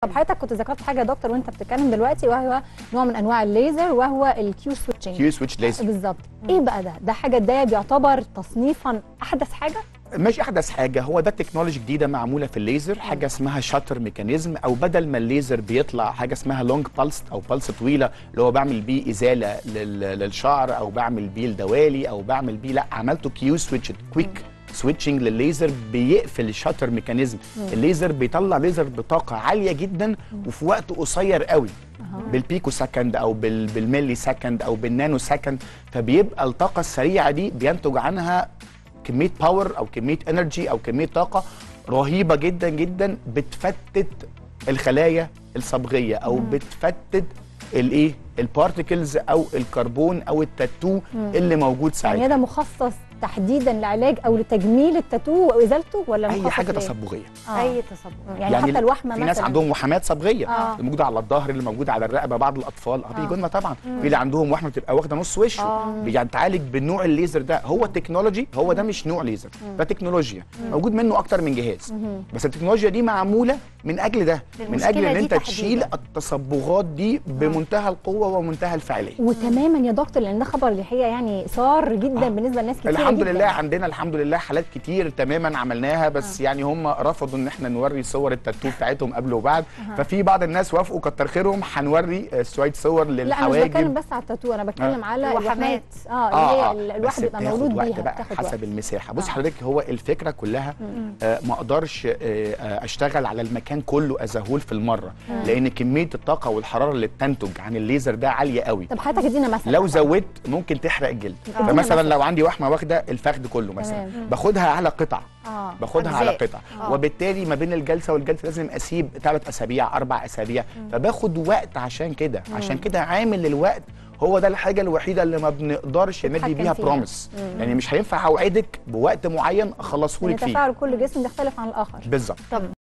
طب حضرتك كنت ذكرت حاجه يا دكتور وانت بتتكلم دلوقتي، وهو نوع من انواع الليزر وهو الكيو سويتشنج. كيو سويتش ليزر بالظبط. ايه بقى ده حاجه ده بيعتبر تصنيفا احدث حاجه؟ مش احدث حاجه، هو ده تكنولوجي جديده معموله في الليزر، حاجه اسمها شاتر ميكانيزم، او بدل ما الليزر بيطلع حاجه اسمها لونج بالس او بالس طويله اللي هو بعمل بيه ازاله للشعر او بعمل بيه الدوالي او بعمل بيه، لا عملته كيو سويتش كويك سويتشنج للليزر، بيقفل الشاتر ميكانيزم. الليزر بيطلع ليزر بطاقه عاليه جدا وفي وقت قصير قوي، بالبيكو سكند او بالملي سكند او بالنانو سكند، فبيبقى الطاقه السريعه دي بينتج عنها كميه باور او كميه انرجي او كميه طاقه رهيبه جدا جدا، بتفتت الخلايا الصبغيه او بتفتت الايه البارتيكلز او الكربون او التاتو اللي موجود ساعتها. يعني ده مخصص تحديدا لعلاج او لتجميل التاتو وازالته، ولا اي حاجه تصبغيه؟ اي تصبغ، يعني حتى الوحمه في ناس عندهم وحمات صبغيه اللي موجوده على الظهر، اللي موجوده على الرقبه، بعض الاطفال بيجوا لنا طبعا في اللي عندهم وحمه بتبقى واخده نص وشه، يعني تعالج بالنوع الليزر ده. هو تكنولوجي، هو ده مش نوع ليزر، ده تكنولوجيا موجود منه اكتر من جهاز، بس التكنولوجيا دي معموله من اجل ده، من اجل ان انت تشيل التصبغات دي بمنتهى القوه ومنتهى الفعاليه. وتماما يا دكتور، لان ده خبر الحقيقه يعني صار جدا بالنسبه لناس كتير. الحمد لله عندنا الحمد لله حالات كتير تماما عملناها، بس يعني هم رفضوا ان احنا نوري صور التاتو بتاعتهم قبل وبعد، ففي بعض الناس وافقوا كتر خيرهم، هنوري شويه صور للحواجب. لا مش بتكلم بس على التاتو، انا بتكلم على الوحمات اللي هي الواحد بيبقى مولود بيها، بقى حسب المساحه. بص حضرتك، هو الفكره كلها ما اقدرش اشتغل على المكان كله ازهول في المره، لان كميه الطاقه والحراره اللي بتنتج عن الليزر ده عاليه قوي. طب حضرتك ادينا مثلا، لو زودت ممكن تحرق الجلد. فمثلا لو عندي وحمه واخده الفخذ كله مثلا، باخدها على قطع، باخدها على قطع، وبالتالي ما بين الجلسه والجلسه لازم اسيب 3 اسابيع 4 اسابيع، فباخد وقت. عشان كده عامل الوقت هو ده الحاجه الوحيده اللي ما بنقدرش ندي بيها بروميس، يعني مش هينفع اوعدك بوقت معين اخلصه لك فيه. تفاعل كل جسم بيختلف عن الاخر. بالظبط.